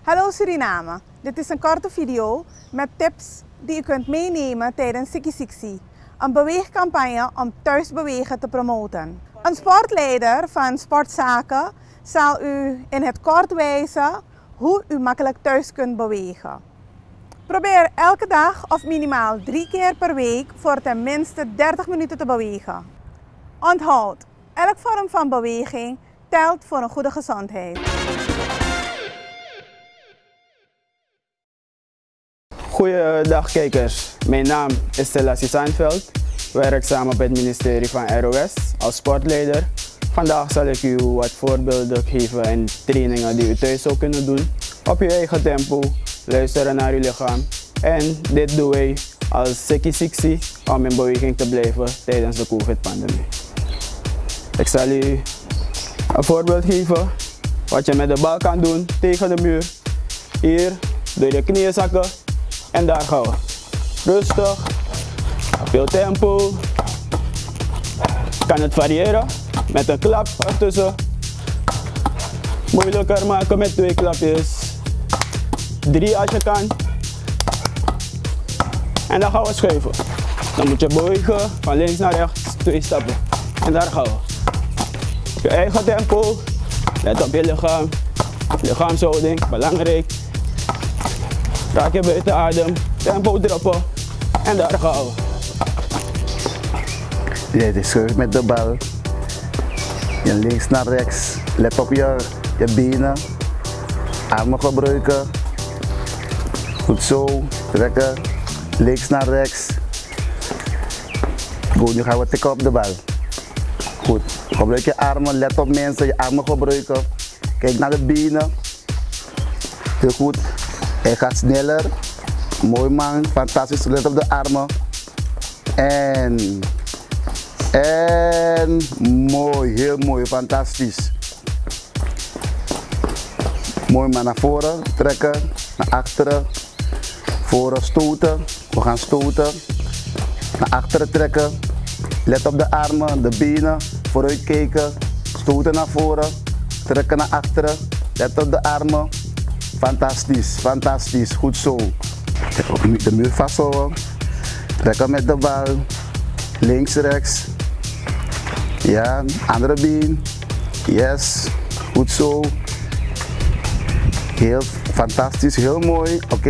Hallo Suriname, dit is een korte video met tips die u kunt meenemen tijdens Sikkie Siksie, een beweegcampagne om thuisbewegen te promoten. Een sportleider van Sportzaken zal u in het kort wijzen hoe u makkelijk thuis kunt bewegen. Probeer elke dag of minimaal 3 keer per week voor ten minste 30 minuten te bewegen. Onthoud, elk vorm van beweging telt voor een goede gezondheid. Goeiedag kijkers, mijn naam is Selassie Sandveld, werkzaam op het ministerie van ROS als sportleider. Vandaag zal ik u wat voorbeelden geven en trainingen die u thuis zou kunnen doen op uw eigen tempo, luisteren naar uw lichaam. En dit doen wij als Sikkie Siksie om in beweging te blijven tijdens de COVID-pandemie. Ik zal u een voorbeeld geven wat je met de bal kan doen tegen de muur. Hier, door je knieën zakken. En daar gaan we. Rustig, veel tempo. Kan het variëren met een klap ertussen. Moeilijker maken met 2 klapjes. 3 als je kan. En dan gaan we schuiven. Dan moet je bewegen van links naar rechts, 2 stappen. En daar gaan we. Je eigen tempo. Let op je lichaam. Lichaamshouding, belangrijk. Raak je buiten adem, tempo droppen en daar gaan we. Je schuift met de bal. Je links naar rechts. Let op je benen. Armen gebruiken. Goed zo. Trekken. Links naar rechts. Goed, nu gaan we tikken op de bal. Goed. Gebruik je armen. Let op mensen, je armen gebruiken. Kijk naar de benen. Heel goed. Hij gaat sneller. Mooi man, fantastisch. Let op de armen. En mooi, heel mooi, fantastisch. Mooi man, naar voren trekken, naar achteren. Voren stoten. We gaan stoten. Naar achteren trekken. Let op de armen, de benen. Vooruit kijken. Stoten naar voren. Trekken naar achteren. Let op de armen. Fantastisch, fantastisch, goed zo. De muur vasthouden. Trekken met de bal. Links, rechts. Ja, andere been. Yes, goed zo. Heel fantastisch, heel mooi. Oké.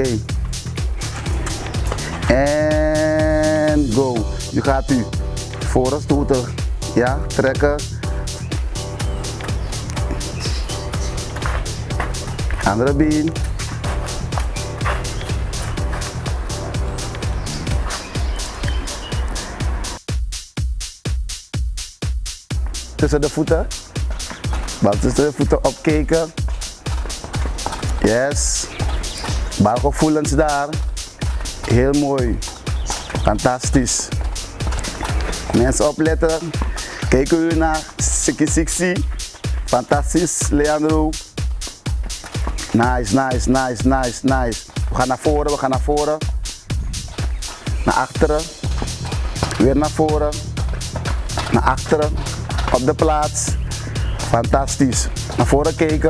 En go. Nu gaat u voren stoten. Ja, trekken. Andere been. Tussen de voeten. Bal tussen de voeten opkijken. Yes. Balgevoelens daar. Heel mooi. Fantastisch. Mensen opletten. Kijken u naar Sikkie Siksie. Fantastisch, Leandro. Nice, nice, nice, nice, nice. We gaan naar voren, we gaan naar voren. Naar achteren. Weer naar voren. Naar achteren. Op de plaats. Fantastisch. Naar voren kijken.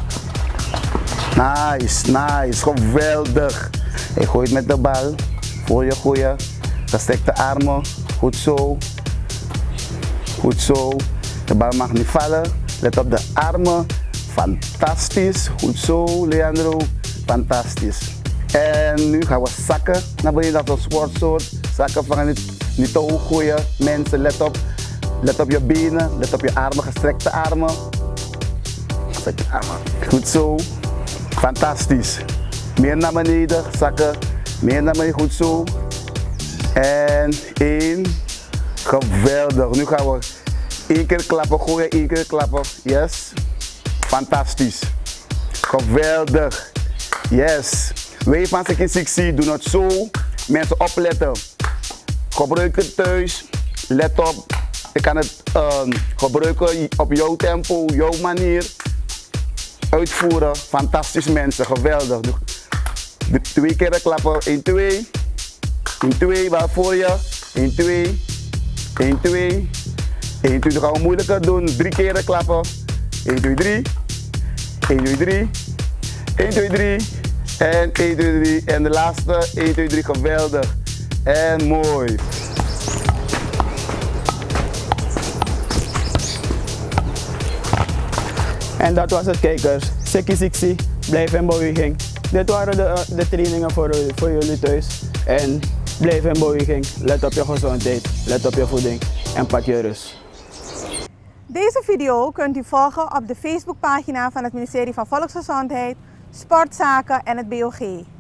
Nice, nice. Geweldig. Je gooit met de bal. Voor je gooien. Gestrekte armen. Goed zo. Goed zo. De bal mag niet vallen. Let op de armen. Fantastisch, goed zo Leandro, fantastisch. En nu gaan we zakken naar beneden, dat is een sportsoort. Zakken van niet te hoog gooien. Mensen, let op je benen, let op je armen, gestrekte armen. Gestrekte armen. Goed zo, fantastisch. Meer naar beneden, zakken, meer naar beneden, goed zo. En 1, geweldig. Nu gaan we 1 keer klappen, gooien, 1 keer klappen, yes. Fantastisch. Geweldig. Yes. Wij van Sikkie Siksie doen het zo. Mensen opletten. Gebruik het thuis. Let op. Je kan het gebruiken op jouw tempo, jouw manier. Uitvoeren. Fantastisch mensen. Geweldig. 2 keer klappen. 1, 2. 1, 2. Waar voor je? 1, 2. 1, 2. 1, 2. Dan gaan we moeilijker doen. 3 keer klappen. 1, 2, 3. 1, 2, 3. 1, 2, 3. En 1, 2, 3. En de laatste. 1, 2, 3. Geweldig. En mooi. En dat was het, kijkers. Sikkie Siksie, blijf in beweging. Dit waren de trainingen voor jullie thuis. En blijf in beweging. Let op je gezondheid, let op je voeding en pak je rust. Deze video kunt u volgen op de Facebookpagina van het ministerie van Volksgezondheid, Sportzaken en het BOG.